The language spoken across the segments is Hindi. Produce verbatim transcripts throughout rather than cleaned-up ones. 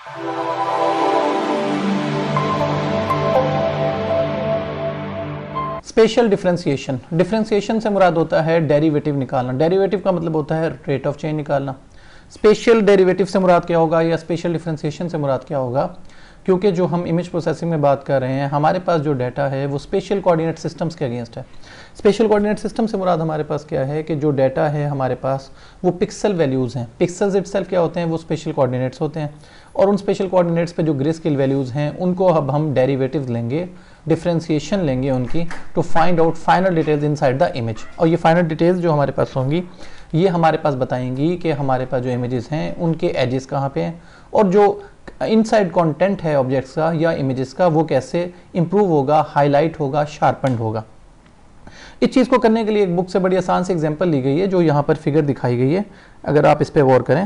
स्पेशल डिफरेंशिएशन, डिफरेंशिएशन से मुराद होता है डेरिवेटिव निकालना। डेरिवेटिव का मतलब होता है रेट ऑफ चेंज निकालना। स्पेशल डेरिवेटिव से मुराद क्या होगा या स्पेशल डिफरेंशिएशन से मुराद क्या होगा, क्योंकि जो हम इमेज प्रोसेसिंग में बात कर रहे हैं, हमारे पास जो डाटा है वो स्पेशल कोऑर्डिनेट सिस्टम्स के अगेंस्ट है। स्पेशल कोऑर्डिनेट सिस्टम से मुराद हमारे पास क्या है कि जो डाटा है हमारे पास वो पिक्सल वैल्यूज़ हैं। पिक्सल्स इटसेल्फ क्या होते हैं, वो स्पेशल कोऑर्डिनेट्स होते हैं, और उन स्पेशल कोऑर्डिनेट्स पे जो ग्रे स्केल वैल्यूज़ हैं उनको अब हम डेरिवेटिव लेंगे, डिफरेंशिएशन लेंगे उनकी, to find out final details inside the image. और ये फाइनल डिटेल्स जो हमारे पास होंगी ये हमारे पास बताएंगी कि हमारे पास जो इमेजेस हैं उनके एजेस कहाँ पे हैं, और जो इनसाइड कंटेंट है ऑब्जेक्ट्स का या इमेजेस का वो कैसे इंप्रूव होगा, हाईलाइट होगा, शार्पन्ड होगा। इस चीज़ को करने के लिए एक बुक से बड़ी आसान से एग्जांपल ली गई है जो यहाँ पर फिगर दिखाई गई है। अगर आप इस पर गौर करें,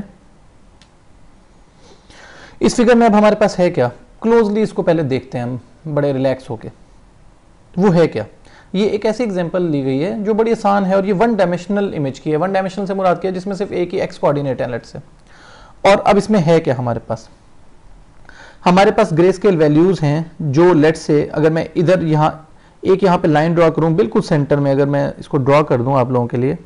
इस फिगर में अब हमारे पास है क्या, क्लोजली इसको पहले देखते हैं हम बड़े रिलैक्स होके। वो है क्या, ये एक ऐसी एग्जांपल ली गई है जो बड़ी आसान है, और ये वन डायमेंशनल इमेज की है। वन डायमेंशनल से मुराद किया जिसमें सिर्फ एक ही एक्स कोऑर्डिनेट है, लेट से। और अब इसमें है क्या, हमारे पास हमारे पास ग्रे स्केल वैल्यूज हैं जो लेट से, अगर मैं इधर यहाँ एक यहाँ पे लाइन ड्रॉ करूं बिल्कुल सेंटर में, अगर मैं इसको ड्रॉ कर दूं आप लोगों के लिए,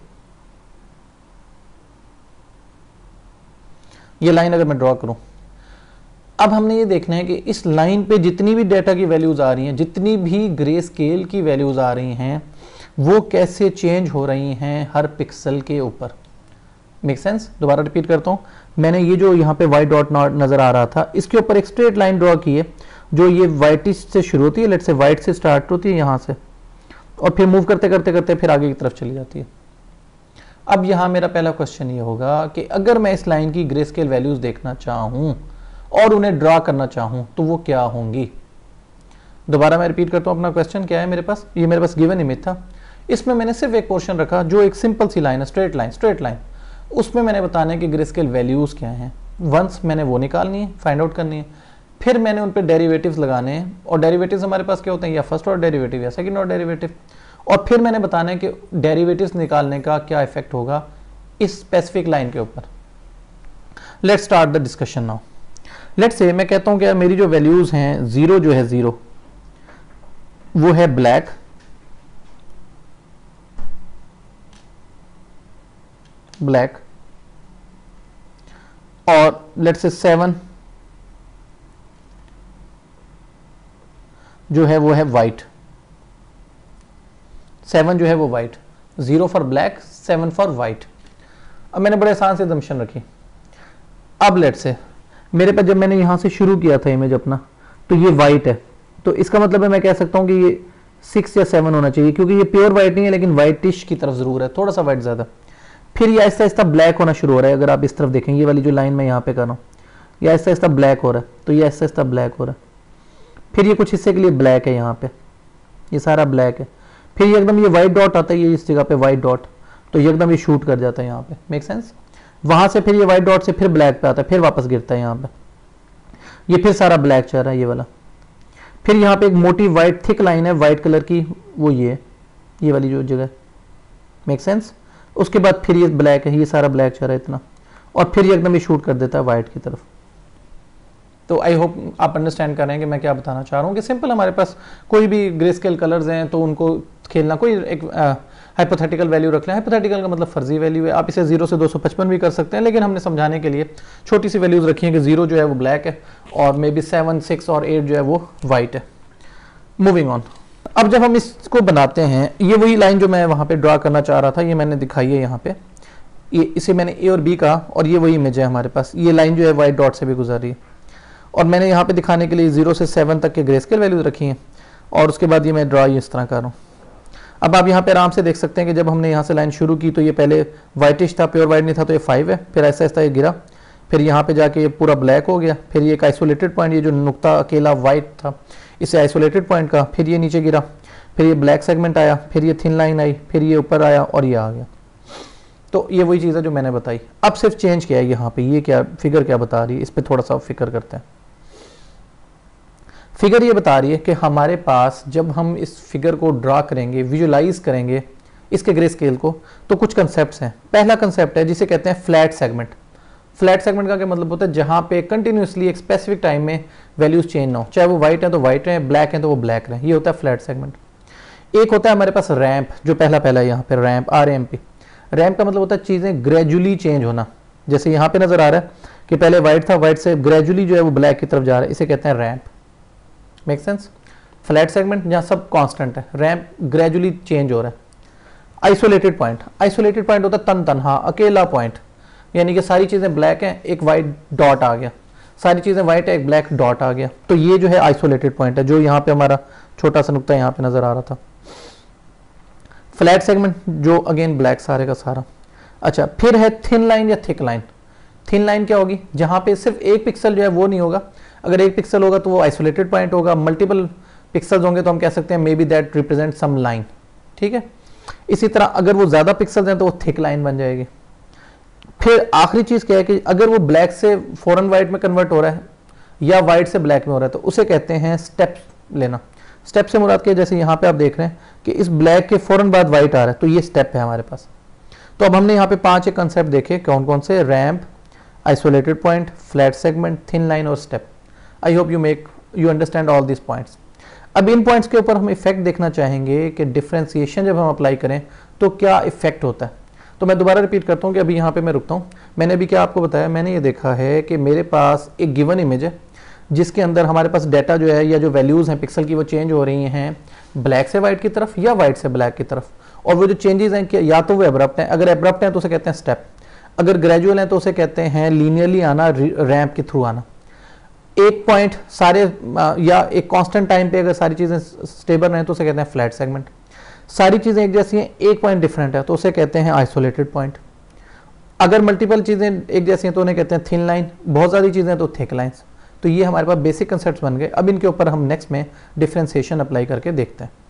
ये लाइन अगर मैं ड्रॉ करूं, अब हमने ये देखना है कि इस लाइन पे जितनी भी डेटा की वैल्यूज आ रही हैं, जितनी भी ग्रे स्केल की वैल्यूज आ रही हैं, वो कैसे चेंज हो रही हैं हर पिक्सल के ऊपर। Make sense? दोबारा रिपीट करता हूं, मैंने ये जो यहाँ पे वाइट डॉट नजर आ रहा था, इसके ऊपर एक स्ट्रेट लाइन ड्रॉ की है जो ये वाइटिश से शुरू होती है, लेट से वाइट से स्टार्ट होती है यहाँ से, और फिर मूव करते करते करते फिर आगे की तरफ चली जाती है। अब यहाँ मेरा पहला क्वेश्चन ये होगा कि अगर मैं इस लाइन की ग्रे स्केल वैल्यूज देखना चाहूँ और उन्हें ड्रॉ करना चाहूँ तो वो क्या होंगी। दोबारा मैं रिपीट करता हूँ, अपना क्वेश्चन क्या है मेरे पास, ये मेरे पास गिवन इमेज था, इसमें मैंने सिर्फ एक पोर्शन रखा जो एक सिंपल सी लाइन है, स्ट्रेट लाइन स्ट्रेट लाइन उसमें मैंने बताना है कि ग्रे स्केल वैल्यूज क्या हैं। वंस मैंने वो निकालनी है, फाइंड आउट करनी है, फिर मैंने उन पर डेरिवेटिव्स लगाने हैं, और डेरिवेटिव्स हमारे पास क्या होते हैं, या फर्स्ट ऑर्डर डेरिवेटिव या सेकंड ऑर्डर डेरिवेटिव, और फिर मैंने बताना है कि डेरिवेटिव्स निकालने का क्या इफेक्ट होगा इस स्पेसिफिक लाइन के ऊपर। Let's start the discussion now. Let's say मैं कहता हूं कि मेरी जो वैल्यूज हैं, जीरो जो है, जीरो वो है ब्लैक, ब्लैक, और लेट्स से सेवन जो है वो है वाइट। सेवन जो है वो white, zero for black, seven for white. अब मैंने बड़े आसान से assumption रखी। अब लेट से मेरे पास जब मैंने यहां से शुरू किया था इमेज अपना, तो ये वाइट है, तो इसका मतलब है मैं कह सकता हूं कि ये सिक्स या सेवन होना चाहिए, क्योंकि ये प्योर वाइट नहीं है लेकिन वाइटिश की तरफ जरूर है, थोड़ा सा वाइट ज्यादा। फिर ये आहिस्ता आहिस्ता ब्लैक होना शुरू हो रहा है। अगर आप इस तरफ देखें, ये वाली जो लाइन मैं यहाँ पे कर रहा हूँ, ये आहिस्ता आहिस्ता ब्लैक हो रहा है, तो ये आहिस्ता आहिस्ता ब्लैक हो रहा है। फिर ये कुछ हिस्से के लिए ब्लैक है, यहाँ पे ये सारा ब्लैक है। फिर ये एकदम ये वाइट डॉट आता है, ये इस जगह पे वाइट डॉट, तो ये एकदम ये शूट कर जाता है यहाँ पे। Make sense? वहां से फिर ये वाइट डॉट से फिर ब्लैक पे आता है, फिर वापस गिरता है यहाँ पे, ये फिर सारा ब्लैक चल रहा है ये वाला। फिर यहाँ पे एक मोटी वाइट थिक लाइन है वाइट कलर की, वो ये ये वाली जो जगह। Make sense? उसके बाद फिर ये ब्लैक है, ये सारा ब्लैक चल रहा है इतना, और फिर ये एकदम ये शूट कर देता है वाइट की तरफ। तो आई होप आप अंडरस्टैंड कर रहे हैं कि मैं क्या बताना चाह रहा हूँ कि सिंपल हमारे पास कोई भी ग्रे स्केल कलर्स हैं तो उनको खेलना, कोई एक हाइपोथेटिकल वैल्यू रख लें। हाइपोथेटिकल का मतलब फर्जी वैल्यू है, आप इसे जीरो से दो सौ पचपन भी कर सकते हैं, लेकिन हमने समझाने के लिए छोटी सी वैल्यूज रखी है कि जीरो जो है वो ब्लैक है और मे बी सेवन, सिक्स और एट जो है वो वाइट है। मूविंग ऑन, अब जब हम इसको बनाते हैं, ये वही लाइन जो मैं वहाँ पे ड्रॉ करना चाह रहा था, ये मैंने दिखाई है यहाँ पे, ये इसे मैंने ए और बी का, और ये वही इमेज है हमारे पास। ये लाइन जो है वाइट डॉट से भी गुजर रही है, और मैंने यहाँ पे दिखाने के लिए जीरो से सेवन तक के ग्रे स्केल वैल्यूज रखी हैं, और उसके बाद ये मैं ड्रॉ इस तरह कर रहा हूँ। अब आप यहाँ पे आराम से देख सकते हैं कि जब हमने यहाँ से लाइन शुरू की तो ये पहले वाइटिश था, प्योर वाइट नहीं था, तो ये फाइव है, फिर ऐसा ऐसा ये गिरा, फिर यहाँ पे जाके ये पूरा ब्लैक हो गया, फिर ये एक आइसोलेटेड पॉइंट, ये जो नुक्ता अकेला वाइट था इसे आइसोलेटेड पॉइंट का, फिर ये नीचे गिरा, फिर ये ब्लैक सेगमेंट आया, फिर ये थिन लाइन आई, फिर ये ऊपर आया और ये आ गया। तो ये वही चीज़ है जो मैंने बताई। अब सिर्फ चेंज किया है यहाँ पे, ये क्या फिगर क्या बता रही है, इस पर थोड़ा सा फिक्र करते हैं। फिगर ये बता रही है कि हमारे पास जब हम इस फिगर को ड्रा करेंगे, विजुलाइज करेंगे इसके ग्रे स्केल को, तो कुछ कंसेप्ट्स हैं। पहला कंसेप्ट है जिसे कहते हैं फ्लैट सेगमेंट। फ्लैट सेगमेंट का क्या मतलब होता है, जहां पे कंटिन्यूसली एक स्पेसिफिक टाइम में वैल्यूज चेंज ना हो, चाहे वो व्हाइट है तो व्हाइट रहे, ब्लैक है तो वो ब्लैक रहे, ये होता है फ्लैट सेगमेंट। एक होता है हमारे पास रैंप, जो पहला पहला है यहाँ पे ramp, R M P. Ramp का मतलब होता है चीजें ग्रेजुअली चेंज होना, जैसे यहाँ पे नजर आ रहा है कि पहले व्हाइट था, व्हाइट से ग्रेजुअली जो है वो ब्लैक की तरफ जा रहा है, इसे कहते हैं ramp. Make sense? Flat segment जहाँ सब कांस्टेंट है, रैंप ग्रेजुअली चेंज हो रहा है। आइसोलेटेड पॉइंट, आइसोलेटेड पॉइंट होता है तन तनहा अकेला पॉइंट, यानी कि सारी चीजें ब्लैक हैं, एक व्हाइट डॉट आ गया, सारी चीजें व्हाइट है, एक ब्लैक डॉट आ गया, तो ये जो है आइसोलेटेड पॉइंट है, जो यहाँ पे हमारा छोटा सा नुकता यहाँ पे नजर आ रहा था। फ्लैट सेगमेंट जो अगेन ब्लैक सारे का सारा। अच्छा, फिर है थिन लाइन या थिक लाइन। थिन लाइन क्या होगी, जहां पे सिर्फ एक पिक्सल जो है वो नहीं होगा, अगर एक पिक्सल होगा तो वो आइसोलेटेड पॉइंट होगा, मल्टीपल पिक्सल्स होंगे तो हम कह सकते हैं maybe that represent some line, ठीक है। इसी तरह अगर वो ज्यादा पिक्सल्स हैं तो वो थिक लाइन बन जाएगी। फिर आखिरी चीज क्या है कि अगर वो ब्लैक से फॉरन व्हाइट में कन्वर्ट हो रहा है या व्हाइट से ब्लैक में हो रहा है तो उसे कहते हैं स्टेप लेना। स्टेप से मुराद के जैसे यहाँ पे आप देख रहे हैं कि इस ब्लैक के फौरन बाद व्हाइट आ रहा है, तो ये स्टेप है हमारे पास। तो अब हमने यहाँ पे पांच एक कंसेप्ट देखे, कौन कौन से, ramp, isolated point, flat segment, thin line और step. I hope you make you understand all this points. अब इन पॉइंट्स के ऊपर हम इफेक्ट देखना चाहेंगे कि डिफ्रेंसिएशन जब हम अप्लाई करें तो क्या इफेक्ट होता है। तो मैं दोबारा रिपीट करता हूँ कि अभी यहाँ पे मैं रुकता हूँ। मैंने अभी क्या आपको बताया, मैंने ये देखा है कि मेरे पास एक गिवन इमेज है जिसके अंदर हमारे पास डाटा जो है या जो वैल्यूज हैं पिक्सल की वो चेंज हो रही हैं ब्लैक से व्हाइट की तरफ या व्हाइट से ब्लैक की तरफ, और वो जो चेंजेस हैं कि या तो वो एब्रप्ट हैं, अगर एब्रप्ट हैं तो उसे कहते हैं स्टेप, अगर ग्रेजुअल हैं तो उसे कहते हैं लीनियरली आना, रैंप के थ्रू आना। एक पॉइंट सारे या एक कांस्टेंट टाइम पे अगर सारी चीजें स्टेबल रहें तो उसे कहते हैं फ्लैट सेगमेंट। सारी चीजें एक जैसी हैं, एक पॉइंट डिफरेंट है तो उसे कहते हैं आइसोलेटेड पॉइंट। अगर मल्टीपल चीजें एक जैसी हैं तो उन्हें कहते हैं थिन लाइन, बहुत सारी चीजें तो थिक लाइंस। तो ये हमारे पास बेसिक कंसेप्ट्स बन गए। अब इनके ऊपर हम नेक्स्ट में डिफरेंशिएशन अप्लाई करके देखते हैं।